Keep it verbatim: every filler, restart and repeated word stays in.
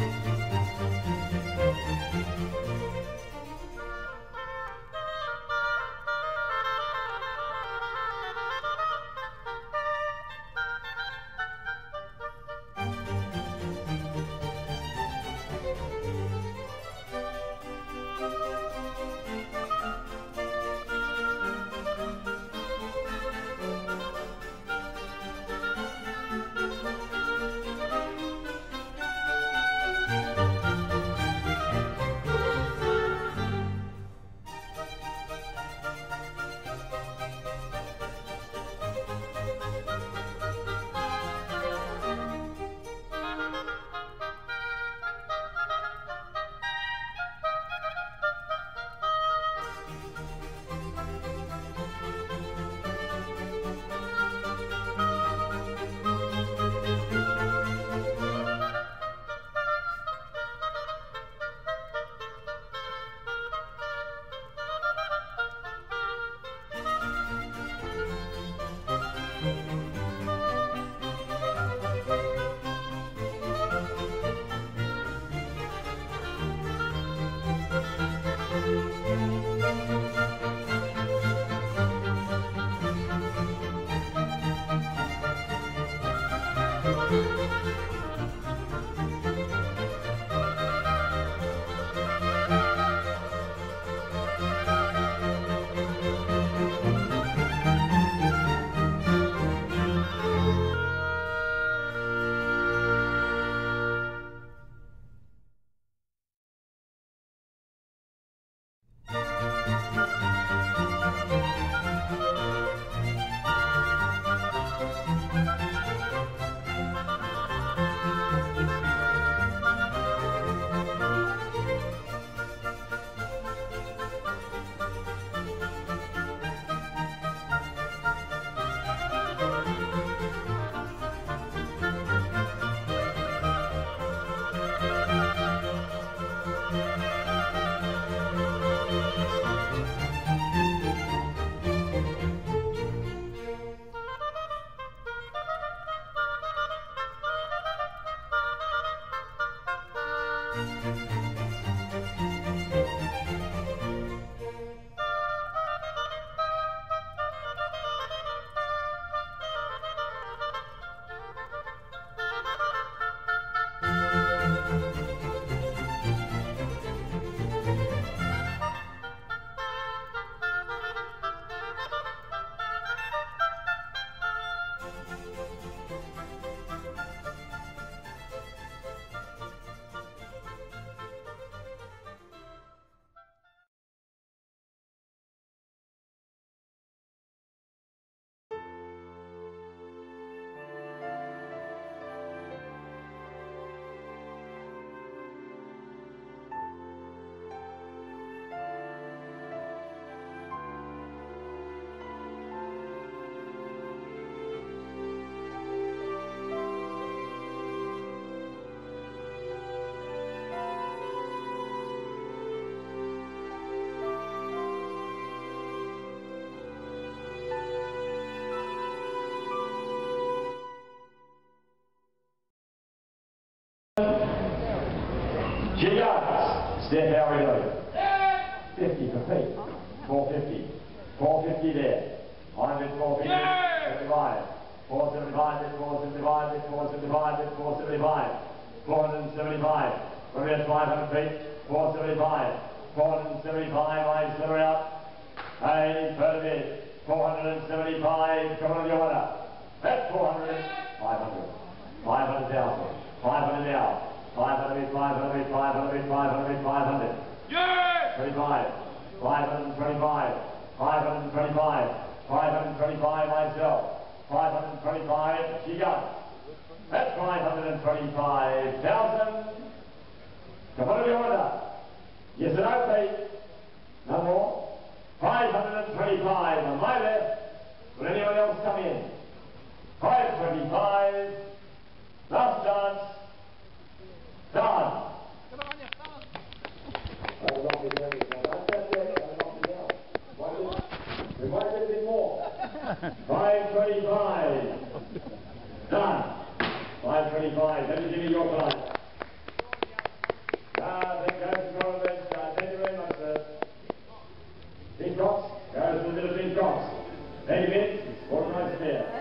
Gigas, step out reload. fifty for Pete. four fifty. four fifty there. one hundred, four fifty. seventy-five. four seventy-five, that's four seventy-five, that's four seventy-five, that's four seventy-five. four seventy-five. We're at five hundred feet. four seventy-five. four seventy-five, eyes clear out. Hey, further bit. four seventy-five, come on the order. That's four hundred. five hundred. five hundred thousand. five hundred now. five hundred, five hundred, five hundred, five hundred, five hundred. Yes! twenty-five. five hundred twenty-five. five hundred twenty-five. five hundred twenty-five myself. five hundred twenty-five, she got. That's five hundred twenty-five thousand. Come on to the order. Yes and no, Pete. No more. five hundred twenty-five on my left. Will anyone else come in? five twenty-five. Last chance. Done. Come on, you done. I'll knock it down. I'll knock it down. We might get a bit more. five twenty-five. Done. five twenty-five. Let me give you your prize. Thank you, Vince. Organized there.